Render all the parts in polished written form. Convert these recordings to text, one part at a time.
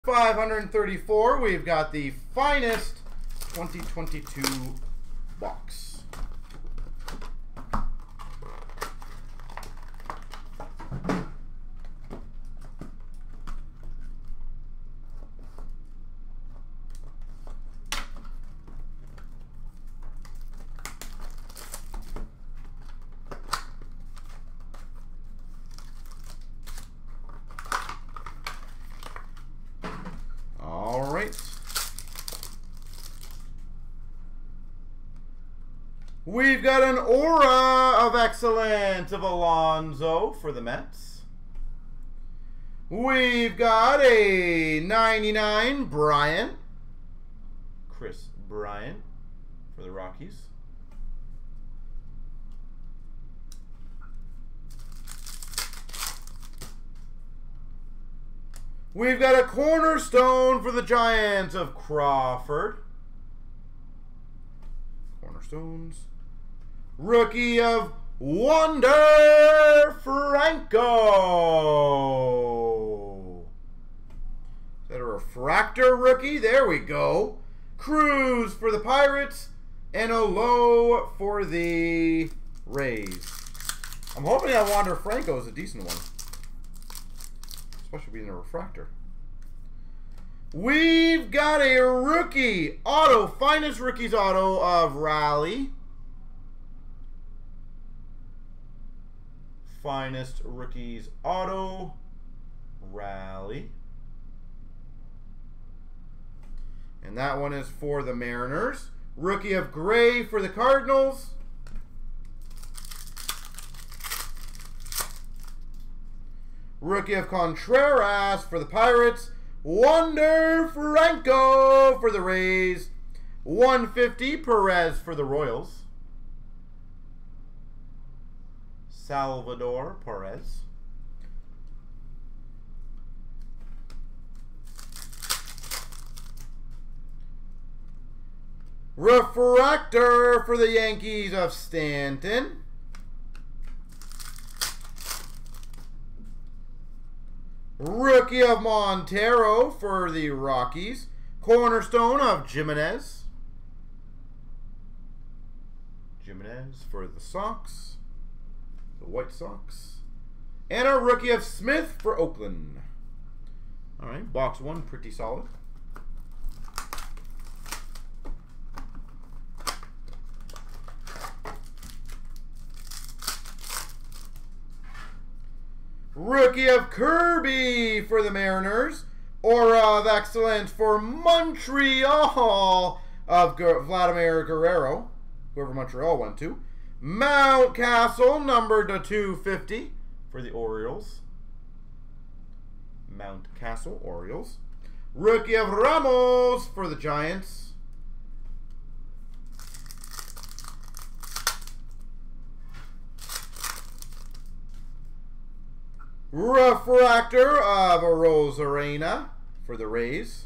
534, we've got the finest 2022 box. All right. We've got an Aura of Excellence of Alonso for the Mets. We've got a 99 Bryant, Chris Bryant for the Rockies. We've got a cornerstone for the Giants of Crawford. Cornerstones. Rookie of Wander Franco. Is that a refractor rookie? There we go. Cruz for the Pirates. And a low for the Rays. I'm hoping that Wander Franco is a decent one. Especially being a refractor. We've got a rookie auto, finest rookies auto of Raleigh. Finest rookies auto, Raleigh. And that one is for the Mariners. Rookie of Gray for the Cardinals. Rookie of Contreras for the Pirates. Wander Franco for the Rays. 150 Perez for the Royals. Salvador Perez. Refractor for the Yankees of Stanton. Rookie of Montero for the Rockies. Cornerstone of Jimenez. Jimenez for the Sox. The White Sox. And a rookie of Smith for Oakland. All right, box one, pretty solid. Rookie of Kirby for the Mariners. Aura of Excellence for Montreal of Vladimir Guerrero, whoever Montreal went to. Mountcastle, numbered to 250 for the Orioles. Mountcastle, Orioles. Rookie of Ramos for the Giants. Refractor of Rosarena for the Rays.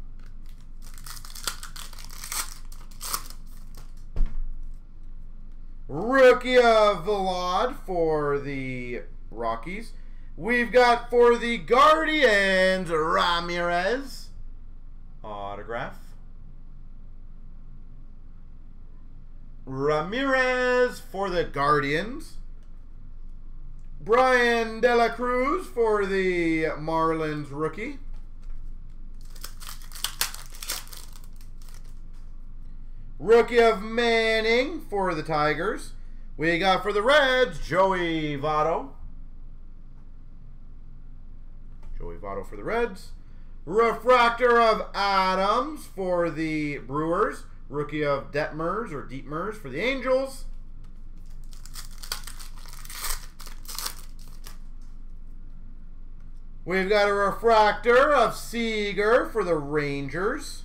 Rookie of Vilad for the Rockies. We've got for the Guardians, Ramirez. Autograph. Ramirez for the Guardians. Brian De La Cruz for the Marlins rookie. Rookie of Manning for the Tigers. We got for the Reds, Joey Votto. Joey Votto for the Reds. Refractor of Adams for the Brewers. Rookie of Detmers or Dietmers for the Angels. We've got a refractor of Seager for the Rangers.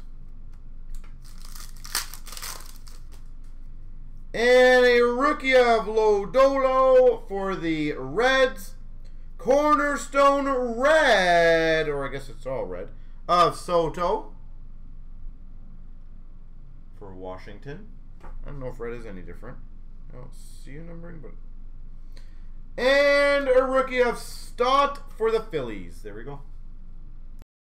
And a rookie of Lodolo for the Reds. Cornerstone red, or I guess it's all red, of Soto for Washington. I don't know if red is any different. I don't see a numbering, but... And a rookie of Stott for the Phillies. There we go.